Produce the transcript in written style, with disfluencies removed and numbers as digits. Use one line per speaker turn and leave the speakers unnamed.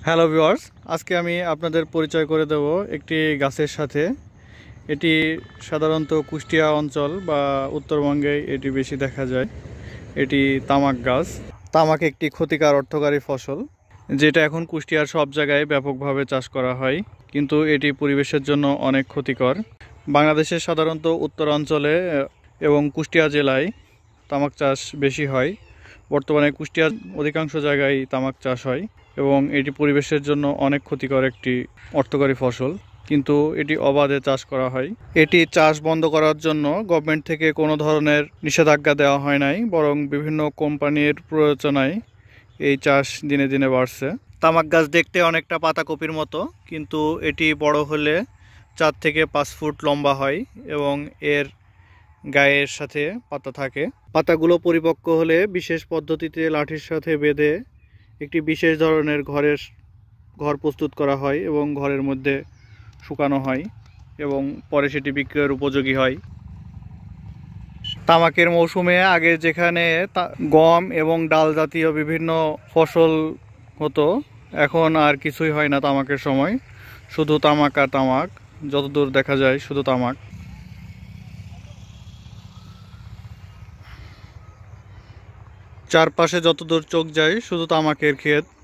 Hello viewers, আজকে আমি আপনাদের পরিচয় করে দেব একটি গাছের সাথে। এটি সাধারণত কুষ্টিয়া অঞ্চল বা উত্তরবঙ্গে এটি বেশি দেখা যায়। এটি তামাক গাছ। তামাক একটি ক্ষতিকর অর্থকারী ফসল, যেটা এখন কুষ্টিয়ার সব জায়গায় ব্যাপকভাবে চাষ করা হয়, কিন্তু এটি পরিবেশের জন্য অনেক ক্ষতিকর। বাংলাদেশের সাধারণত উত্তরাঞ্চলে এবং কুষ্টিয়া জেলায় তামাক চাষ বেশি হয়। বর্তমানে কুষ্টিয়ার অধিকাংশ জায়গায় তামাক চাষ হয় এবং এটি পরিবেশের জন্য অনেক ক্ষতিকর একটি অর্থকরী ফসল, কিন্তু এটি অবাধে চাষ করা হয়। এটি চাষ বন্ধ করার জন্য গভর্নমেন্ট থেকে কোনো ধরনের নিষেধাজ্ঞা দেওয়া হয় নাই, বরং বিভিন্ন কোম্পানির প্ররোচনায় এই চাষ দিনে দিনে বাড়ছে। তামাক গাছ দেখতে অনেকটা পাতাকপির মতো, কিন্তু এটি বড় হলে 4 থেকে 5 ফুট লম্বা হয় এবং এর গায়ের সাথে পাতা থাকে। পাতাগুলো পরিপক্ক হলে বিশেষ পদ্ধতিতে লাঠির সাথে বেঁধে একটি বিশেষ ধরনের ঘর প্রস্তুত করা হয় এবং ঘরের মধ্যে শুকানো হয় এবং পরে সেটি বিক্রয়ের উপযোগী হয়। তামাকের মৌসুমে আগে যেখানে গম এবং ডাল জাতীয় বিভিন্ন ফসল হতো, এখন আর কিছুই হয় না তামাকের সময়। শুধু তামাক আর তামাক, যতদূর দেখা যায় শুধু তামাক। চারপাশে যতদূর চোখ যায় শুধু তামাকের ক্ষেত।